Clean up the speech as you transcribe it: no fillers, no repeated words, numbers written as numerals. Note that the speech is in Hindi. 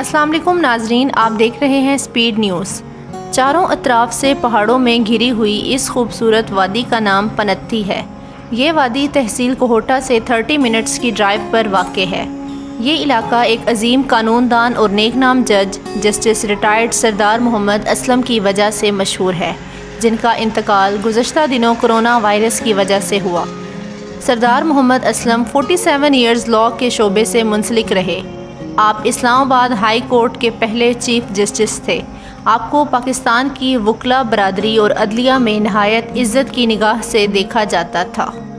अस्सलाम वालेकुम नाजरीन, आप देख रहे हैं स्पीड न्यूज़। चारों अतराफ से पहाड़ों में घिरी हुई इस खूबसूरत वादी का नाम पनत्ती है। ये वादी तहसील कोहोटा से 30 मिनट्स की ड्राइव पर वाक़ है। ये इलाका एक अजीम कानूनदान और नेकनाम जज जस्टिस रिटायर्ड सरदार मोहम्मद असलम की वजह से मशहूर है, जिनका इंतकाल गुज़श्ता दिनों कोरोना वायरस की वजह से हुआ। सरदार मोहम्मद असलम 47 ईयर्स लॉ के शोबे से मुंसलिक रहे। आप इस्लामाबाद हाई कोर्ट के पहले चीफ जस्टिस थे। आपको पाकिस्तान की वकला बरादरी और अदलिया में नहायत इज़्ज़त की निगाह से देखा जाता था।